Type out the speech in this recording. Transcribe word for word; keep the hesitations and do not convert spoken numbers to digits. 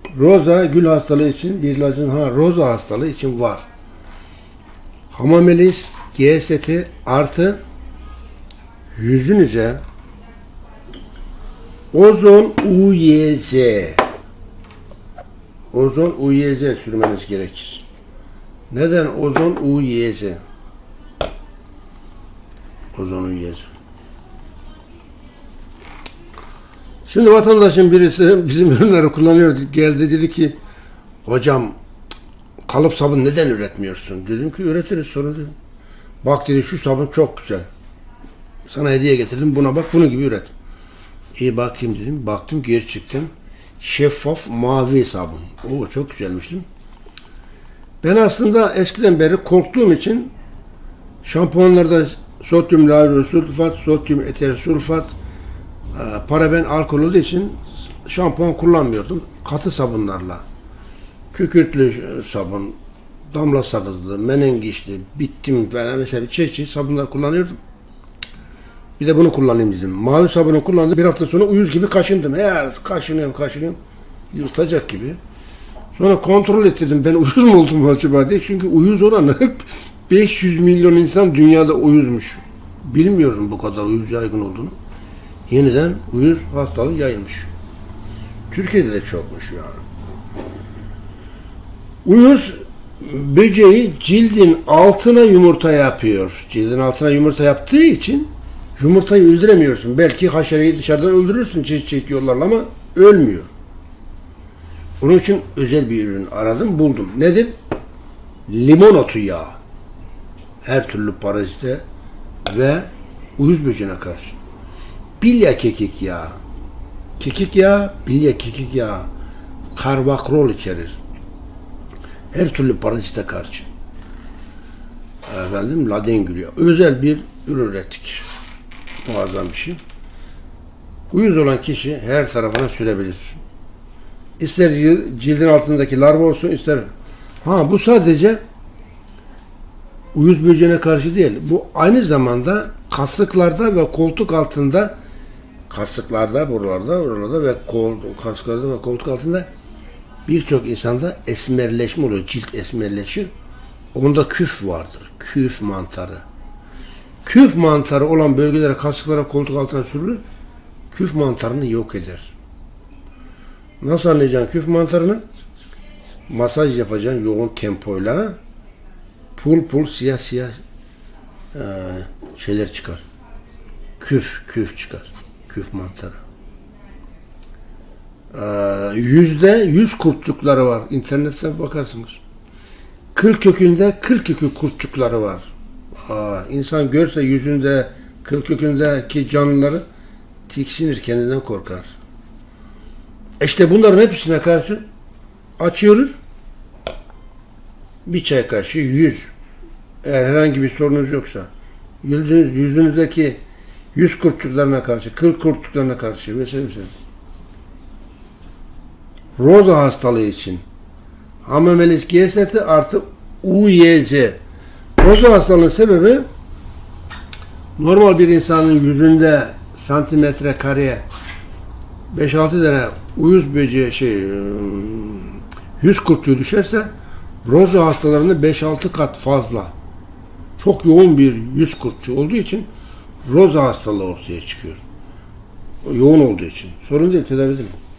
Roza gül hastalığı için bir ilacın ha roza hastalığı için var. Hamamelis G S T artı yüzünüze ozon U Y Z ozon U Y Z sürmeniz gerekir. Neden ozon U Y Z? Ozon U Y Z. Şimdi vatandaşın birisi bizim ürünleri kullanıyor. Geldi dedi ki hocam kalıp sabun neden üretmiyorsun? Dedim ki üretiriz sorun değil. Bak dedi şu sabun çok güzel. Sana hediye getirdim buna bak bunun gibi üret. İyi bakayım dedim. Baktım gerçekten şeffaf mavi sabun. Oo çok güzelmiş değil mi? Ben aslında eskiden beri korktuğum için şampuanlarda sodyum lauryl sulfat, sodyum eter sulfat, paraben alkol olduğu için şampuan kullanmıyordum. Katı sabunlarla. Kükürtlü sabun, damla sakızlı, menengiçli, bittim falan mesela çeşitli sabunlar kullanıyordum. Bir de bunu kullanayım dedim. Mavi sabunu kullandım. Bir hafta sonra uyuz gibi kaşındım. Eğer kaşınıyorum kaşınıyorum. Yırtacak gibi. Sonra kontrol ettirdim. Ben uyuz mu oldum acaba diye. Çünkü uyuz oranı beş yüz milyon insan dünyada uyuzmuş. Bilmiyorum bu kadar uyuz yaygın olduğunu. Yeniden uyuz hastalığı yayılmış. Türkiye'de de çokmuş yani. Uyuz böceği cildin altına yumurta yapıyor. Cildin altına yumurta yaptığı için yumurtayı öldüremiyorsun. Belki haşereyi dışarıdan öldürürsün çeşit çeşit yollarla ama ölmüyor. Onun için özel bir ürün aradım, buldum. Nedir? Limon otu yağı. Her türlü parazite ve uyuz böceğine karşı. Bilya kekik yağı. Kekik yağı, bilya kekik yağı. Karbakrol içerir. Her türlü parazite karşı. Efendim, ladin gülü yağı. Özel bir ürün ürettik. Muazzam bir şey. Uyuz olan kişi her tarafına sürebilir. İster cildin altındaki larva olsun, ister... Ha bu sadece uyuz böceğine karşı değil. Bu aynı zamanda kasıklarda ve koltuk altında kasıklarda, buralarda, buralarda ve kol, kasıklarda ve koltuk altında birçok insanda esmerleşme oluyor. Cilt esmerleşir. Onda küf vardır. Küf mantarı. Küf mantarı olan bölgelere, kasıklara, koltuk altına sürülür. Küf mantarını yok eder. Nasıl anlayacaksın küf mantarını? Masaj yapacaksın yoğun tempoyla. Pul pul siyah siyah e, şeyler çıkar. Küf, küf çıkar. Küf mantarı. E, yüzde yüz kurtçukları var. İnternette bakarsınız. Kıl kökünde kıl kökü kurtçukları var. Aa, insan görse yüzünde kıl kökündeki canlıları tiksinir, kendinden korkar. İşte bunların hepsine karşı açıyoruz. Bir çay kaşığı yüz. Eğer herhangi bir sorunuz yoksa yüzünüz, yüzünüzdeki yüz kurtçuklarına karşı, kıl kurtçuklarına karşı vesaire vesaire. Roza hastalığı için Hamamelis G S T artı U Y Z. Roza hastalığının sebebi normal bir insanın yüzünde santimetre kareye beş altı tane uyuz böceği şey yüz kurtçuğu düşerse roza hastalarında beş altı kat fazla. Çok yoğun bir yüz kurtçuğu olduğu için roza hastalığı ortaya çıkıyor. Yoğun olduğu için. Sorun değil, tedavi edilir.